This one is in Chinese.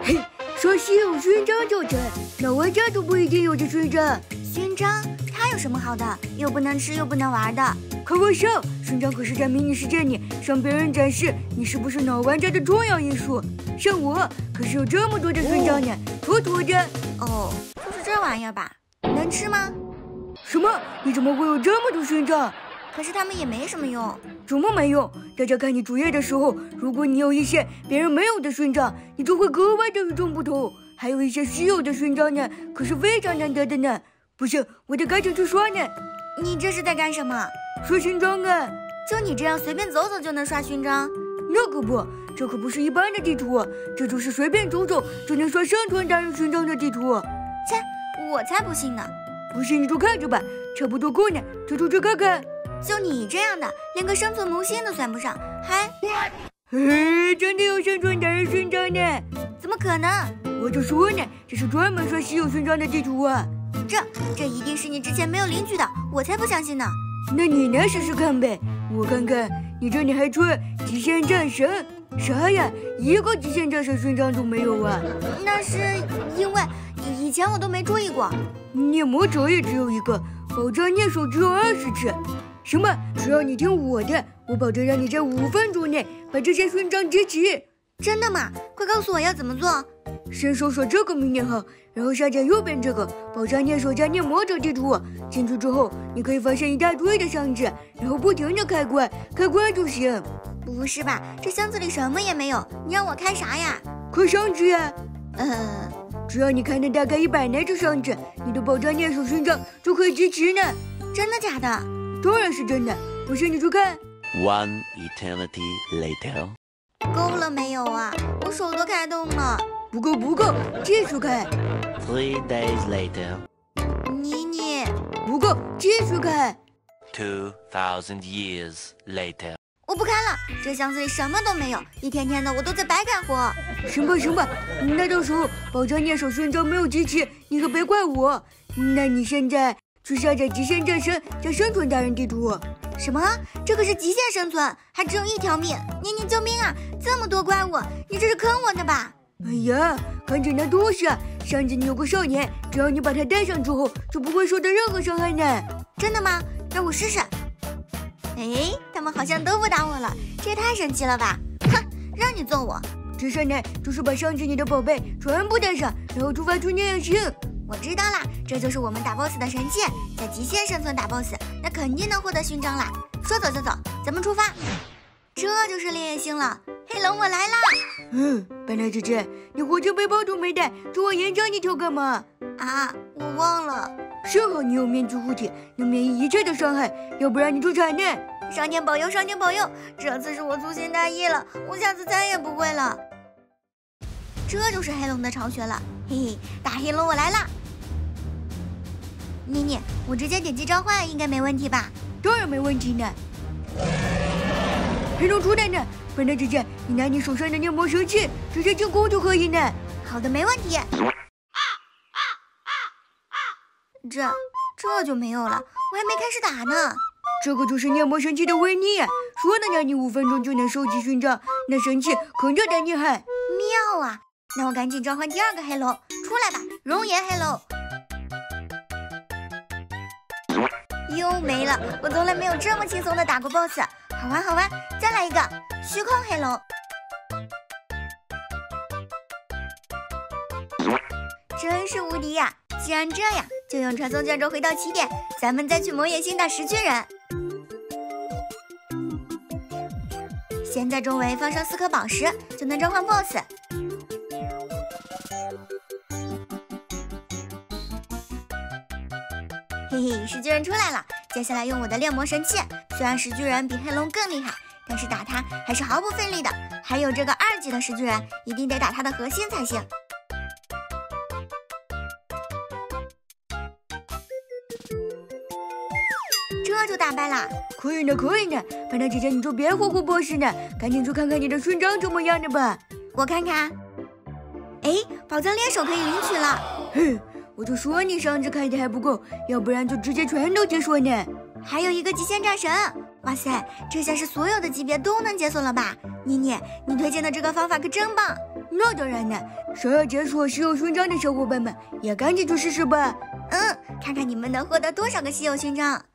嘿，说稀有勋章就成，那玩家都不一定有这勋章。 勋章？它有什么好的？又不能吃又不能玩的。 开玩笑，勋章可是在迷你世界里向别人展示你是不是老玩家的重要因素。像我可是有这么多的勋章呢，妥妥的。 哦，就是这玩意儿吧？能吃吗？ 什么？你怎么会有这么多勋章？ 可是它们也没什么用。 怎么没用？大家看你主页的时候，如果你有一些别人没有的勋章，你就会格外的与众不同。还有一些稀有的勋章呢，可是非常难得的呢。不行，我得赶紧去刷呢。 你这是在干什么？ 刷勋章啊！ 就你这样随便走走就能刷勋章？ 那可不，这可不是一般的地图，这就是随便走走就能刷生存达人勋章的地图。 切，我才不信呢！ 不信你就看着吧，差不多够呢，走出去看看。 就你这样的，连个生存萌新都算不上，还…… 嘿，真的有生存达人勋章呢？ 怎么可能？ 我就说呢，这是专门刷稀有勋章的地图啊！ 这一定是你之前没有领取的，我才不相信呢。 那你来试试看呗，我看看你这里还穿极限战神，啥呀？一个极限战神勋章都没有啊？ 那是因为以前我都没注意过。 猎魔者也只有一个，爆炸猎手只有20次。什么？只要你听我的，我保证让你在5分钟内把这些勋章集齐。 真的吗？快告诉我要怎么做。 先搜索这个名店号，然后下载右边这个爆炸猎手加猎魔者地图。进去之后，你可以发现一大堆的箱子，然后不停的开关就行。 不是吧？这箱子里什么也没有，你让我开啥呀？ 开箱子呀。只要你开能大概100来只箱子，你的爆炸猎手勋章就可以集齐呢。 真的假的？ 当然是真的，不信你去看。 One eternity later。 够了没有啊？我手都开动了。 不够，继续开。 3 days later。 你不够，继续开。 2000 years later。 我不开了，这箱子里什么都没有，一天天的我都在白干活。 行吧，那到时候爆炸猎手勋章没有集齐，你可别怪我。那你现在去下载极限战神加生存达人地图。 什么？这可是极限生存，还只有1条命！你救命啊！这么多怪物，你这是坑我的吧？ 哎呀，看着那东西啊，箱子里有个少年，只要你把它带上之后，就不会受到任何伤害呢。 真的吗？让我试试。哎，他们好像都不打我了，这也太神奇了吧！哼，让你揍我。 接下来就是把箱子里的宝贝全部带上，然后触发出烈性。 我知道啦，这就是我们打 boss 的神器，在极限生存打 boss， 那肯定能获得勋章啦。说走就走，咱们出发。这就是烈焰星了，黑龙我来啦！ 白奶姐姐，你火箭背包都没带，这我延长你跳干嘛？ 啊，我忘了。 幸好你有面具护体，能免疫一切的伤害，要不然你就惨呢。 上天保佑，上天保佑！这次是我粗心大意了，我下次再也不会了。这就是黑龙的巢穴了，嘿嘿，大黑龙我来啦！妮妮，我直接点击召唤应该没问题吧？ 当然没问题呢。黑龙出来呢，白奶姐姐，你拿你手上的猎魔神器直接进攻就可以呢。 好的，没问题。这就没有了，我还没开始打呢。 这个就是猎魔神器的威力啊！说的让你5分钟就能收集勋章，那神器可真的厉害。 妙啊！那我赶紧召唤第2个黑龙，出来吧，熔岩黑龙。又没了，我从来没有这么轻松的打过 BOSS， 好玩，再来一个虚空黑龙。真是无敌呀！既然这样，就用传送卷轴回到起点，咱们再去魔野星打石巨人。先在周围放上4颗宝石，就能召唤 BOSS。嘿嘿，石巨人出来了，接下来用我的炼魔神器。虽然石巨人比黑龙更厉害，但是打他还是毫不费力的。还有这个2级的石巨人，一定得打他的核心才行。这就打败啦！ 可以呢，白奶姐姐，你就别活活 BOSS 呢，赶紧去看看你的勋章怎么样的吧。 我看看，哎，宝藏猎手可以领取了。 我就说你上次开的还不够，要不然就直接全都解锁呢。 还有一个极限战神，哇塞，这下是所有的级别都能解锁了吧？妮妮，你推荐的这个方法可真棒。 那当然呢，想要解锁稀有勋章的小伙伴们，也赶紧去试试吧。 看看你们能获得多少个稀有勋章。